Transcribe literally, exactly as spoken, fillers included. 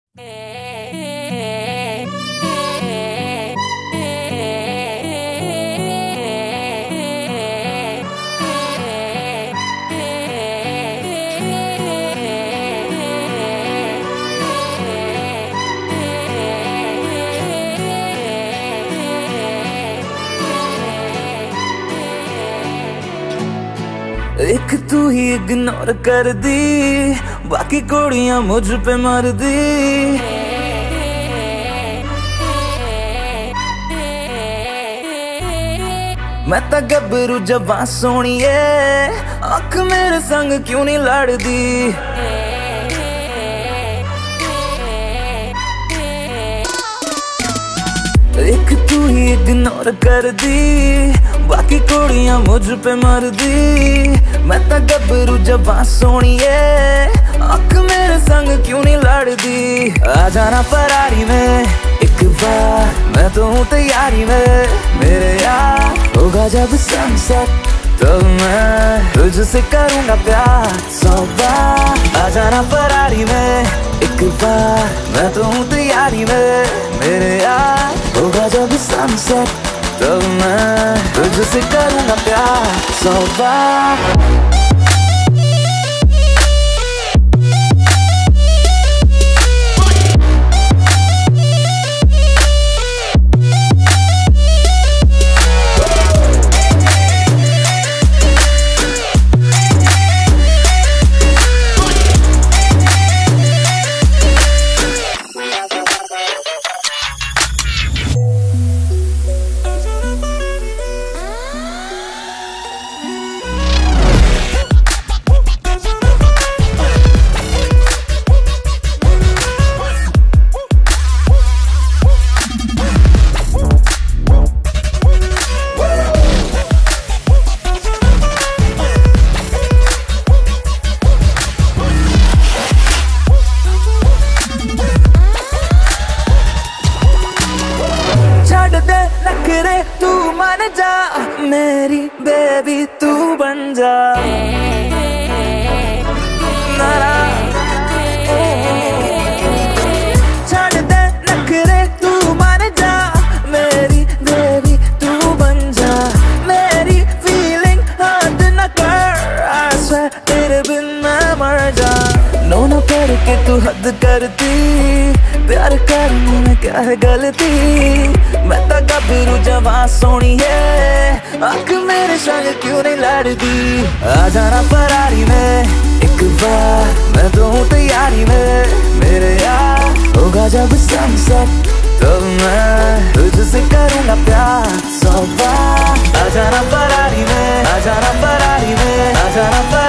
एक तू ही इग्नोर कर दी, बाकी कुड़ियां मुझ पे मर दी। मैं तो गबरू जवां सोनिए, अख मेरे संग क्यों नहीं लड़दी। एक तू ही इग्नोर कर दी, बाकी कुड़ियां मुझ पे मर दी। मैं तो गबरू जवां सोनिए, अख मेरे संग क्यों नहीं लड़दी। आ जाना फरारी में एक बार, मैं तो हूँ तैयारी में मेरे यार। होगा जब सनसेट तब मैं तुझसे करूँगा प्यार सौ बार। आ जाना फरारी में एक बार, मैं तो हूँ तैयारी में मेरे यार। होगा जब सनसेट तब मैं तुझसे करूँगा प्यार सौ बार। तू मान जा मेरी बेबी, तू बन जा नारा। छाड़ दे नखरे, तू मान जा मेरी बेबी, तू बन जा। मेरी फीलिंग हद न कर, I swear तेरे बिन मैं मर जा। नो नो करके तू हद करती, प्यार करने में क्या है गलती। मैं तो गबरू जवां सोनी है, अख मेरे संग क्यों नहीं लड़दी। आ जाना फरारी में एक बार, मैं तो हूँ तैयारी में मेरे यार। होगा जब सनसेट तब मैं तुझसे करूँगा प्यार सौ बार। आ जाना फरारी में, आ जाना फरारी में, आ जाना